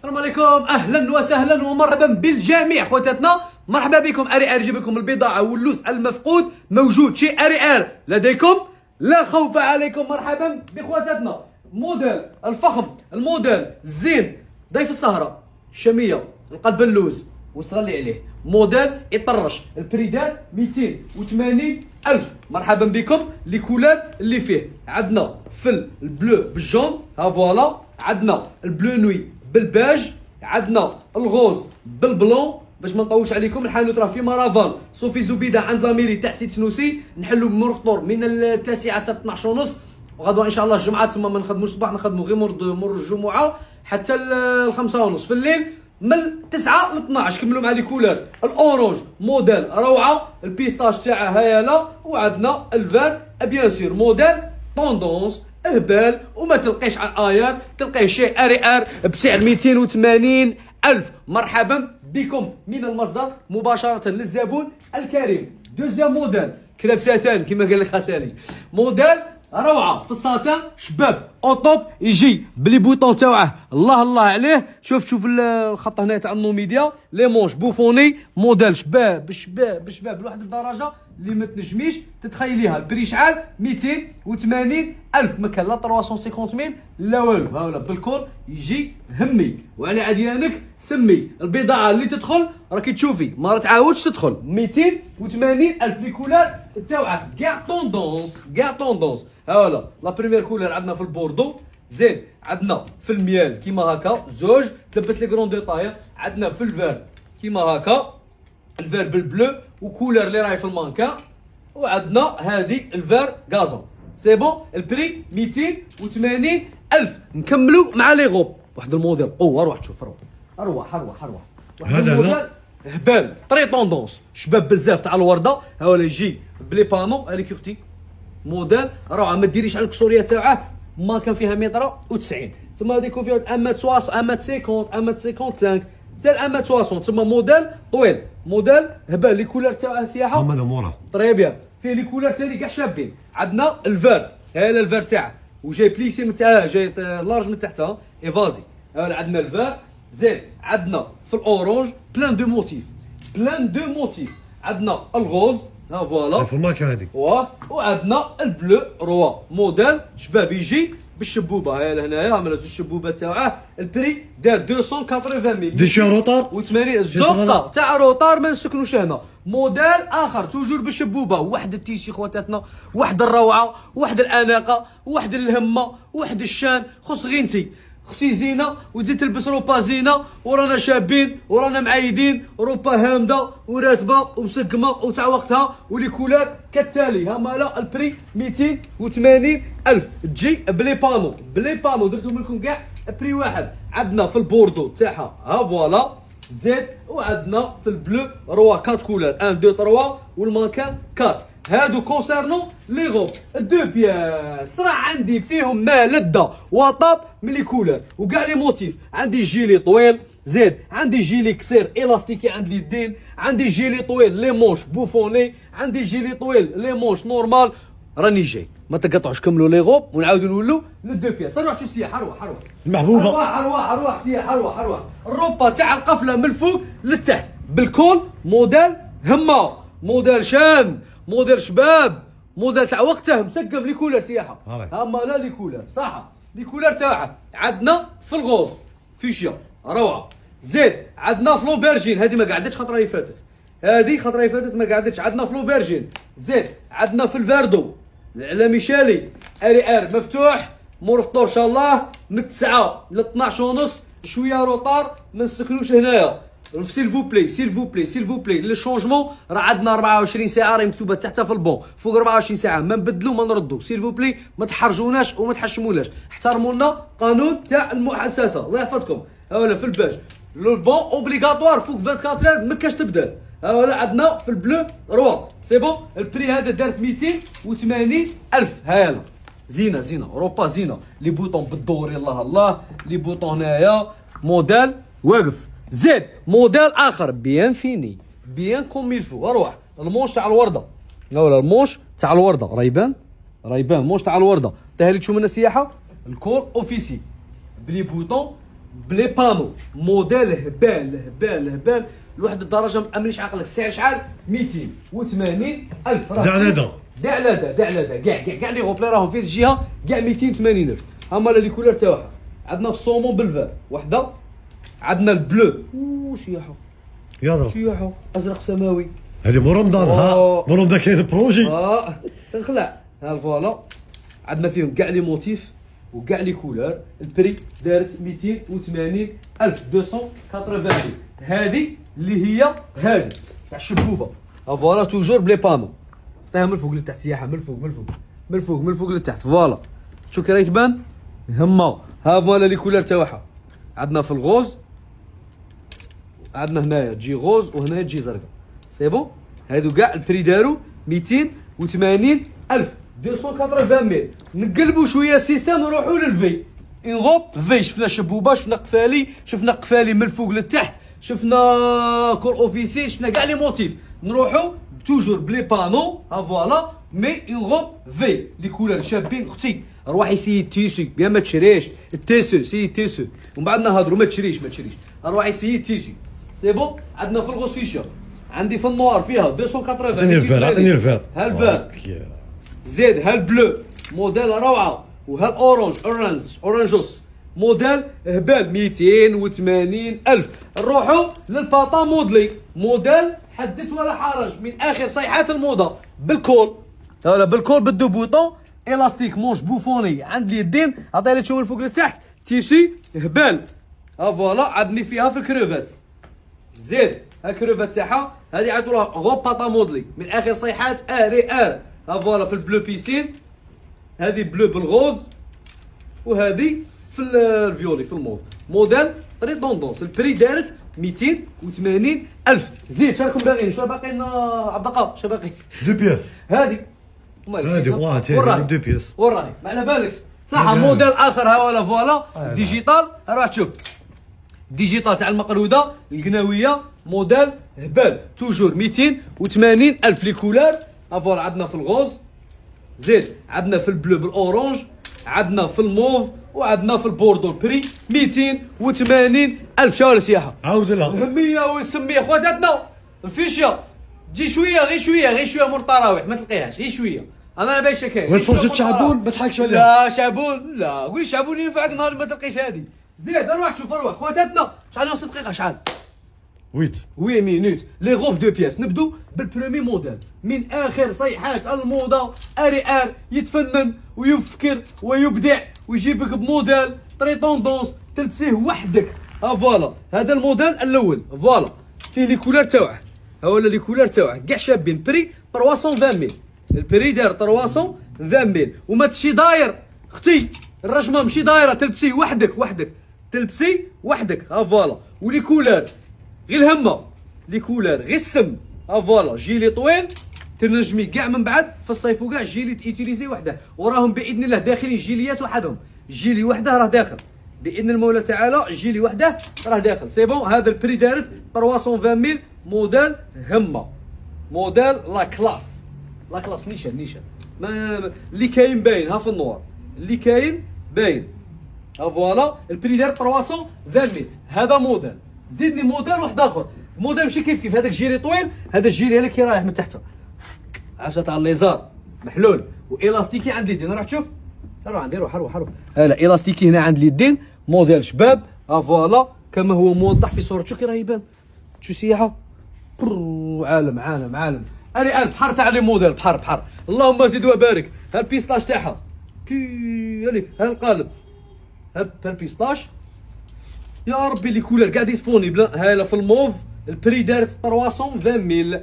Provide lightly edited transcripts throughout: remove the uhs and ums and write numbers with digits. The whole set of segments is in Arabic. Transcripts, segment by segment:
السلام عليكم، اهلا وسهلا ومرحبا بالجميع خواتاتنا. مرحبا بكم. اري ار جيب لكم البضاعه واللوز المفقود موجود شي اري ار لديكم، لا خوف عليكم. مرحبا بخواتاتنا. موديل الفخم، الموديل الزين، ضيف السهره، الشاميه، القلب اللوز وصغلي عليه، موديل يطرش. البريدان 280 ألف. مرحبا بكم. لي كولور اللي فيه عندنا في البلو بالجون، ها فوالا، عندنا البلو نوي بالباج، عندنا الغوز بالبلون. باش ما نطولش عليكم، الحانوت راه في مارافان صوفي زبيده عند لاميري تاع سيت سنوسي. نحلوا بمور فطور من التاسعه حتى 12 ونص، وغدوه ان شاء الله الجمعه تما ما نخدموش الصباح، نخدموا غير مور الجمعه حتى الخمسة ونص في الليل، من 9 ل 12. كملوا مع لي كولور. الاورانج موديل روعه، البيستاش تاعها هياله، وعندنا الفان بيان سور موديل طوندونس اهبال، وما تلقيش على الاير، تلقيه شي اري ار بسعر 280 ألف. مرحبا بكم من المصدر مباشره للزبون الكريم. دوزيام موديل كلاب ساتان كما قال لك خسالي، موديل روعه في الساتان شباب اوطوب، يجي بلي بوطون تاوعه الله الله عليه. شوف الخط هنا تاع النوميديا، لي مونش بوفوني، موديل شباب شباب شباب لواحد الدرجه اللي ما تنجميش تتخيليها. البري شحال؟ 280 ألف. ما كان لا 350 لا والو، ها ولا بالكور يجي همي. وعلى عديانك سمي البضاعه اللي تدخل راكي تشوفي ما تعاودش تدخل. 280 ألف. لي كولور تاوعه كاع طوندونس كاع طوندونس. ها ولا لا بريمير كولور عندنا في البوردو، زين عندنا في الميال كيما هكا زوج تلبس لي كرون ديطاي، عندنا في الفير كيما هكا الفير بالبلو وكولور اللي راهي في المانكا، وعندنا هذه الفير غازون. سي بون. البري 280 ألف. نكملوا مع لي غوب. واحد الموديل روح تشوف، روح هذا الموديل هبال طري طوندونس شباب بزاف تاع الورده. ها ولا يجي بلي بانو هالي كيفتي موديل روعه. ما ديريش على الكسوريه تاعه، ما كان فيها 190 ثم هذه يكون فيها 150 155 حتى 160. ثم موديل طويل، موديل هبال. لي كولور تاعها سياحه هما الامور طري بيان. فيه لي كولور ثاني كاع شابين. عندنا الفير، هذا الفير تاعه وجاي بليسي من تاعه، جاي لارج من تحتها ايفازي. عندنا الفير زين. عندنا في الاورانج بلان دو موتيف، بلان دو موتيف. عندنا الغوز، ها فوالا في الماركه هذيك، وعندنا البلو روا موديل شباب يجي بالشبوبه. ها لهنايا عملت الشبوبه تاعه. البري دار 280 دي شي روطار و80 زقه تاع روطار ما نسكنوش هنا. موديل اخر توجور بالشبوبه. واحد التيشي خواتاتنا، واحد الروعه، واحد الاناقه، واحد الهمه، واحد الشان. خص غينتي اختي زينه وتزيد تلبس روبا زينه، ورانا شابين ورانا معايدين، روبا هامده وراتبه ومسقمه وتاع وقتها. ولي كولور كالتالي. ها مالا البري 280 ألف. تجي بلي بانو درتهم لكم كاع بري واحد. عندنا في البوردو تاعها ها فوالا زيد، وعندنا في البلو روا 4 كولور 1 2 3 والمانكان 4. هادو كونسيرنو لي غوب دو بياس. راه عندي فيهم ما لذة وطاب من لي كولور وكاع لي موتيف. عندي جيلي طويل زيد، عندي جيلي قصير الاستيكي عند اليدين، عندي جيلي طويل لي مونش بوفوني، عندي جيلي طويل لي مونش نورمال. راني جاي، ما تقطعوش. كملوا لي غوب ونعاودوا نولوا للدو بياس. روح شو سياح، روح المحبوبه، روح سياح، روح. الروبا تاع القفله من الفوق للتحت بالكول. موديل همه، موديل شان، موديل شباب، موديل تاع وقته مسقم. لي كولور سياحه، اما لا لي كولور صح. لي كولور تاعها عندنا في الغوز فيشيا روعه زيد. عندنا فلو بيرجين، هذه ما قعدتش خطره اللي فاتت، هذه خطره اللي فاتت ما قعدتش. عندنا فلو بيرجين زيد. عندنا في الفاردو على ميشالي اري ار مفتوح مور فطور ان شاء الله من 9 ل 12 ونص. شويه روطار ما نسكنوش هنايا. سيل فو بلاي لي شونجمون راه عندنا 24 ساعه راهي مكتوبه تحت في البون. فوق 24 ساعه ما نبدلو ما نردو. سيل فو بلاي ما تحرجوناش وما تحشموناش، احترموا لنا قانون تاع المؤسسه الله يحفظكم. ها ولا في الباج لو بون اوبليغاتوار فوق 24 اور ما كاش تبدل. ها ولا عندنا في البلو روا سي بون. البري هذا دارت 280 ألف. هايلا زينه روبا زينه. لي بوطون بالدوري الله الله. لي بوطون هنايا موديل واقف زيد. موديل اخر بيان فيني بيان كوم يلفو. اروح المونش تاع الورده، ولا المونش تاع الورده رايبان مونش تاع الورده. تاهلي تشوف من السياحه الكول اوفيسي بلي بوطون بلي بانو موديل هبال لواحد الدرجه ما امنيش عقلك. السعر شحال؟ 280,000. دا على دا كاع لي غوبلي راهم في الجهه كاع 280,000. هما لي كولور تاعها. عندنا في الصومون بالفار وحده، عندنا البلو سياحه يضرب سياحه ازرق سماوي. هذه مو رمضان. ها مو رمضان كاين بروجي. تنخلع. ها فوالا عندنا فيهم كاع لي موتيف وكاع لي كولور. البري دارت 280,280. هذه اللي هي هذه تاع الشبوبه. ها فوالا توجور بلي بانو. عطيها من الفوق للتحت سياحه، من الفوق للتحت. فوالا شوف كي راهي تبان هما. ها فوالا لي كولور تاعها. عندنا في الغوز، عندنا هنايا تجي غوز وهنايا تجي زرقاء. سي بون. هادو كاع البري دارو 280,000 280,000. نقلبوا شويه السيستم نروحوا للفي انغوب في. شفنا شبوبه، شفنا قفالي من الفوق للتحت، شفنا كور اوفيسي، شفنا كاع لي موتيف. نروحوا توجور بلي بانو. ها فوالا مي انغوب في لي كولور شابين. اختي روحي سي التيسو يا ما تشريش التيسو، سي التيسو ومن بعد نهضروا. ما تشريش روحي سي التيسو. سي بون. عندنا في الغوص فيشر، عندي في النوار فيها 280. عطيني الفار ها الفار زيد. ها البلو موديل روعه. وها الاورانجوس موديل هبال 280,000. نروحوا للباطا مودلي موديل حدث ولا حرج، من اخر صيحات الموضه. بالكول هذا بالكول بالدو بوطون الاستيك مونش بوفوني عند اليدين. عطيها لي تشوف من الفوق لتحت تيسي هبال. ها فوالا عندني فيها في الكروفات زيد. ها الكروفات تاعها هذه عيطولها غوب باطا مودلي من اخر صيحات ار. ها فوالا في البلو بيسين، هذه بلو بالغوز، وهذه في الفيولي في الموف. موديل طري طوندونس. البري دارت 280,000. زيد شراكم باغيين؟ شنو باقيين عبد القادر؟ شنو باقي؟ دو بياس. هذه واه دو بياس. وراهي ما على بالكش صح. موديل اخر ها ولا فوالا ديجيتال. راح تشوف ديجيتال تاع المقروده القناويه موديل هبال توجور 280,000 لي كولور. افوالا عندنا في الغوز زيد، عندنا في البلو بالاورانج، عندنا في الموف، وعندنا في البوردو. البري 280,000. شاول سياحه عاود لها هميه وسميه خواتاتنا. الفيشيا تجي شويه غير شويه مور التراويح ما تلقيهاش غير شويه. انا باش كاين والفرجه شعبون ما تضحكش عليها. لا شعبون لا قولي شعبون ينفعك نهار ما تلقيش هذه. زيد اروح شوف خواتاتنا شحال نص دقيقه شحال 8 مينوت. لي غوب دو بياس. نبدو بالبرومي موديل من اخر صيحات الموضه. ار يتفنن ويفكر ويبدع ويجيبك بموديل طري طوندونس تلبسيه وحدك. ها فوالا هذا الموديل الاول. فوالا فيه لي كولور تاعه. ها ولا لي كولور تاعه كاع شابين. بري 320,000. البري دار 320,000 وما تشي داير اختي. الرجمه ماشي دايره تلبسيه وحدك تلبسي وحدك. ها فوالا ولي كولور غير الهمه لي كولور غير السم. ها فوالا جيلي طويل تنجمي كاع من بعد في الصيف وكاع جيلي تيتيليزي وحده. وراهم باذن الله داخلين جيليات وحدهم. جيلي وحده راه داخل باذن المولى تعالى. جيلي وحده راه داخل. سي بون. هذا البري دارت 320,000 موديل همه. موديل لا كلاس نيشان ما اللي كاين باين. ها في النوار اللي كاين باين. ها فوالا البري دارت 320,000. هذا موديل. زيدني موديل واحد اخر. موديل ماشي كيف هذاك الجيري طويل. هذا الجيري هذا كي رايح من تحت عرفت تاع الليزار محلول والاستيكي عند اليدين. راح تشوف روح عندي روح هلا الاستيكي هنا عند اليدين موديل شباب. ها فوالا كما هو موضح في صورته كي راه يبان. شو سياحه عالم انا بحر تاع لي موديل بحر اللهم زد وبارك. ها البيستاش تاعها كي هذيك. ها القالب ها البيستاش يا ربي لي كولر كاع ديسبونيبل. هالا في الموف البري دارت 320,000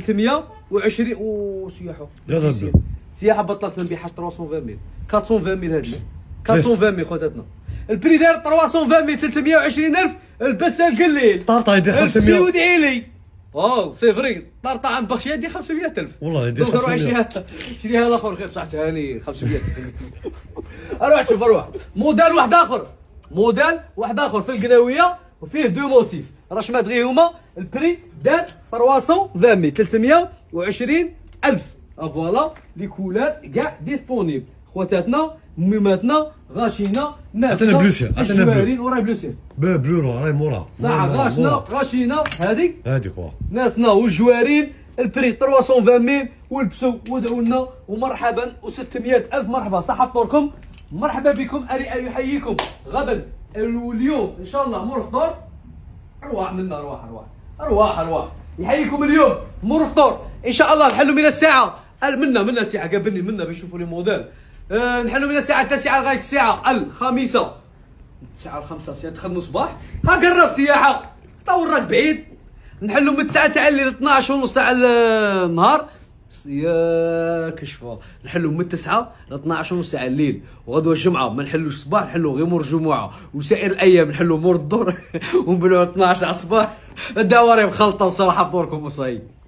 320 سياحه بطلت ما نبيعهاش 320,000 420,000 هذه 420,000 خواتاتنا. البري دارت 320,000 320,000. البسه القليل طارطه يدير 500. ودعي لي سي فري طارطه عند بخشيه يدير 500,000 والله يدير 500. شريها الاخر خير بصحته هاني 500. اروح شوف موديل واحد اخر في القناويه وفيه دو موتيف رشمات غير هما. البري دار 320,000 320,000. فوالا لي كولور كاع ديسبونيبل خواتاتنا. ميماتنا غاشينا ناسنا عطينا بلوسيا، عطينا الجوارين وراي بلوسيا بلو راهي مورا ساعة غاشينا هادي خويا ناسنا والجوارين البري 320,000 ولبسوا ودعوا لنا ومرحبا و600,000 مرحبا صحة فطوركم. مرحبا بكم. اري يحييكم غدا واليوم ان شاء الله مور فطور. ارواح منا ارواح يحييكم اليوم مور فطور ان شاء الله. نحلوا من الساعة منا الساعة قابلني منا بيشوفوا لي موديل. نحلوا من الساعة 9 لغاية الساعة الخامسة. 9 ل5 ساعة تخدموا صباح. ها قرب سياحة طور راك بعيد. نحلوا من 9 تاع الليل 12 ونص تاع النهار يا كشفه. نحلوا من 9 ل 12 ونص تاع الليل. وغدوه الجمعه ما نحلوش الصباح، نحلوا غير مور الجمعه. وسائر الايام نحلوا مور الظهر ونبلعوا 12 تاع الصباح. الدواري مخلطه وصراحه فطوركم وصايب.